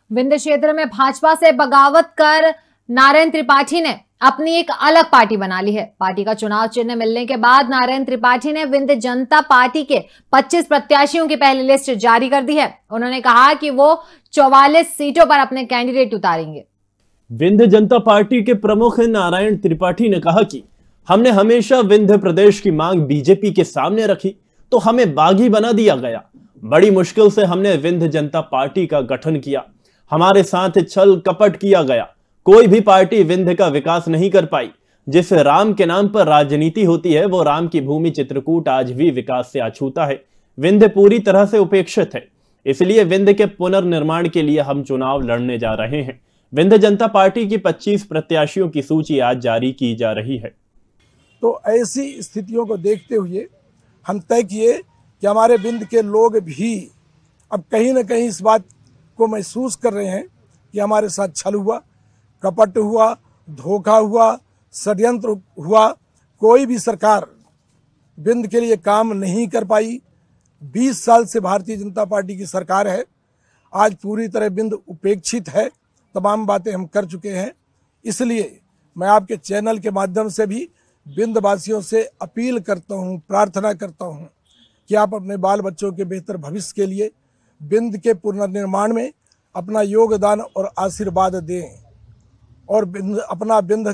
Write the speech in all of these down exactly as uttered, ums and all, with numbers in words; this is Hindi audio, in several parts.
विंध्य क्षेत्र में भाजपा से बगावत कर नारायण त्रिपाठी ने अपनी एक अलग पार्टी बना ली है। पार्टी का चुनाव चिन्ह मिलने के बाद नारायण त्रिपाठी ने विंध्य जनता पार्टी के पच्चीस प्रत्याशियों की पहली लिस्ट जारी कर दी है। उन्होंने कहा कि वो चौवालीस सीटों पर अपने कैंडिडेट उतारेंगे। विंध्य जनता पार्टी के प्रमुख नारायण त्रिपाठी ने कहा कि हमने हमेशा विंध्य प्रदेश की मांग बीजेपी के सामने रखी तो हमें बागी बना दिया गया। बड़ी मुश्किल से हमने विंध्य जनता पार्टी का गठन किया। हमारे साथ छल कपट किया गया। कोई भी पार्टी विंध्य का विकास नहीं कर पाई। जिस राम के नाम पर राजनीति होती है वो राम की भूमि चित्रकूट आज भी विकास से अछूता है। विंध्य पूरी तरह से उपेक्षित है। इसलिए विंध्य के पुनर्निर्माण के लिए हम चुनाव लड़ने जा रहे हैं। विंध्य जनता पार्टी की पच्चीस प्रत्याशियों की सूची आज जारी की जा रही है। तो ऐसी स्थितियों को देखते हुए हम तय किए कि हमारे विंध्य के लोग भी अब कहीं ना कहीं इस बात को महसूस कर रहे हैं कि हमारे साथ छल हुआ, कपट हुआ, धोखा हुआ, षड्यंत्र हुआ। कोई भी सरकार विंध्य के लिए काम नहीं कर पाई। बीस साल से भारतीय जनता पार्टी की सरकार है। आज पूरी तरह विंध्य उपेक्षित है। तमाम बातें हम कर चुके हैं। इसलिए मैं आपके चैनल के माध्यम से भी विंध्य वासियों से अपील करता हूं, प्रार्थना करता हूं कि आप अपने बाल बच्चों के बेहतर भविष्य के लिए विंध्य के पुनर्निर्माण में अपना योगदान और आशीर्वाद दें और विंध्य अपना विंध्य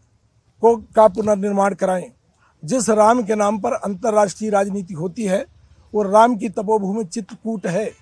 को का पुनर्निर्माण कराएं। जिस राम के नाम पर अंतर्राष्ट्रीय राजनीति होती है वो राम की तपोभूमि चित्रकूट है।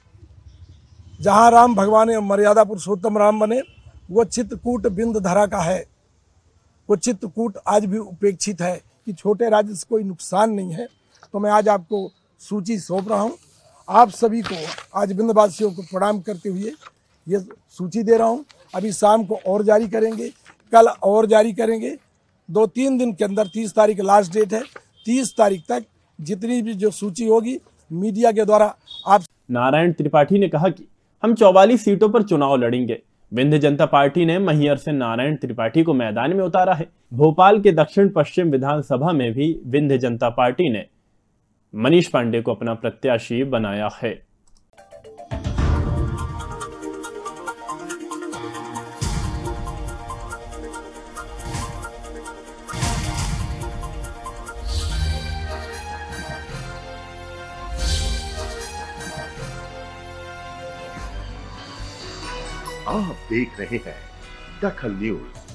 जहां राम भगवान मर्यादा पुरुषोत्तम राम बने वो चित्रकूट विंध्य धरा का है। वो चित्रकूट आज भी उपेक्षित है कि छोटे राज्य से कोई नुकसान नहीं है। तो मैं आज आपको सूची सौंप रहा हूं। आप सभी को आज विंध्यवासियों को प्रणाम करते हुए ये सूची दे रहा हूं। अभी शाम को और जारी करेंगे, कल और जारी करेंगे। दो तीन दिन के अंदर तीस तारीख लास्ट डेट है। तीस तारीख तक जितनी भी जो सूची होगी मीडिया के द्वारा आप। नारायण त्रिपाठी ने कहा कि हम चौवालीस सीटों पर चुनाव लड़ेंगे। विंध्य जनता पार्टी ने मैहर से नारायण त्रिपाठी को मैदान में उतारा है। भोपाल के दक्षिण पश्चिम विधानसभा में भी विंध्य जनता पार्टी ने मनीष पांडे को अपना प्रत्याशी बनाया है। आप देख रहे हैं दखल न्यूज।